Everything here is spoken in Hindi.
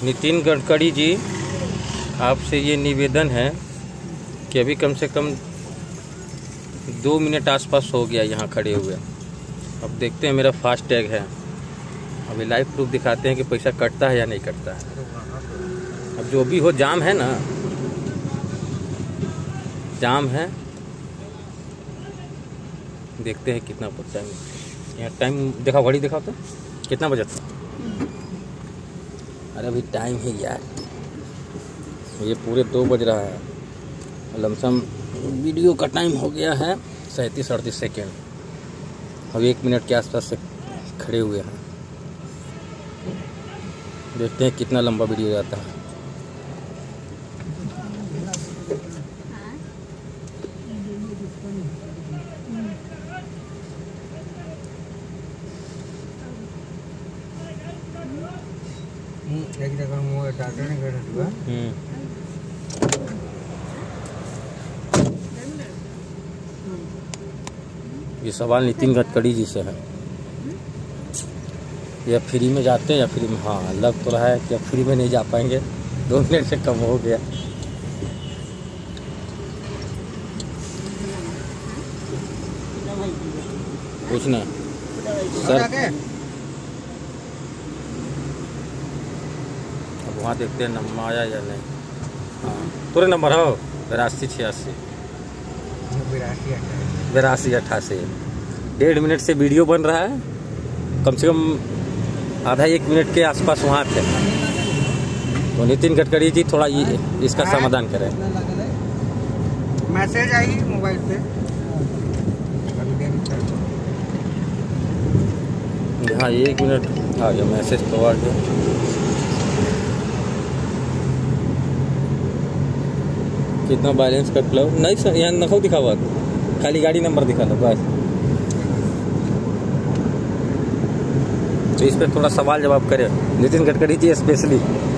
नितिन गडकरी जी, आपसे ये निवेदन है कि अभी कम से कम 2 मिनट आसपास हो गया यहाँ खड़े हुए। अब देखते हैं, मेरा फास्ट टैग है, अभी लाइव प्रूफ दिखाते हैं कि पैसा कटता है या नहीं कटता है। अब जो भी हो, जाम है ना, जाम है। देखते हैं कितना टाइम, यहाँ टाइम दिखाओ, घड़ी दिखाओ तो कितना बजा था। अरे अभी टाइम है यार, ये पूरे 2 बज रहा है। लमसम वीडियो का टाइम हो गया है 37-38 सेकेंड। अभी 1 मिनट के आसपास से खड़े हुए हैं। देखते हैं कितना लंबा वीडियो जाता है। ये सवाल नितिन गडकरी जी से है, या फ्री में जाते हैं या फ्री में, हाँ लग तो रहा है कि अब फ्री में नहीं जा पाएंगे, 2 मिनट से कम हो गया। पूछना सर, अब वहाँ देखते हैं नंबर आया या नहीं। हाँ तुरे नंबर हो 8286 8288। 1.5 मिनट से वीडियो बन रहा है, कम से कम आधा 1 मिनट के आसपास वहाँ थे। तो नितिन गडकरी जी थोड़ा ये इसका समाधान करें। मैसेज आई मोबाइल पे, हाँ 1 मिनट आ गया मैसेज तो आ गया। कितना बैलेंस कट लो नहीं सर, यहाँ नखो दिखा हुआ, खाली गाड़ी नंबर दिखा लो बस। तो इस पर थोड़ा सवाल जवाब करें नितिन गडकरी जी स्पेशली।